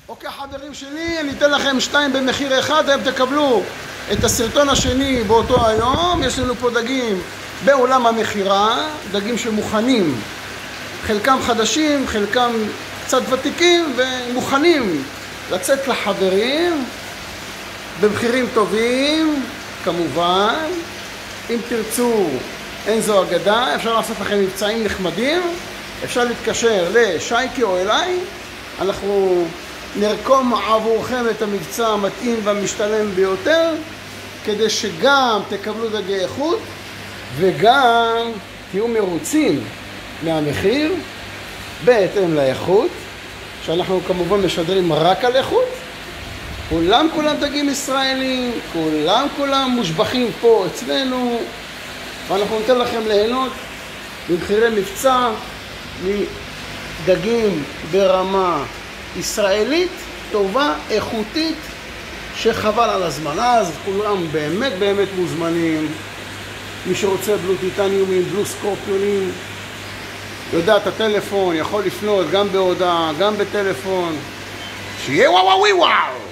אוקיי, חברים שלי, אני אתן לכם 2 במחיר אחד, אתם תקבלו את הסרטון השני באותו היום. יש לנו פה דגים בעולם המחירה, דגים שמוכנים, חלקם חדשים, חלקם קצת ותיקים, ומוכנים לצאת לחברים במחירים טובים, כמובן. אם תרצו, אין זו אגדה, אפשר לעשות לכם מבצעים נחמדים, אפשר להתקשר לשייקי או אליי, אנחנו נרקום עבורכם את המבצע המתאים והמשתלם ביותר, כדי שגם תקבלו דגי איכות וגם תהיו מרוצים מהמחיר בהתאם לאיכות, שאנחנו כמובן משדרים רק על איכות. כולם דגים ישראלים, כולם מושבחים פה אצלנו, ואנחנו ניתן לכם ליהנות במחירי מבצע מדגים ברמה ישראלית טובה, איכותית, שחבל על הזמן. אז כולם באמת מוזמנים. מי שרוצה בלו טיטניומים, בלו סקורפיונים, יודע את הטלפון, יכול לפנות גם בהודעה, גם בטלפון. שיהיה וואו וואו וואו.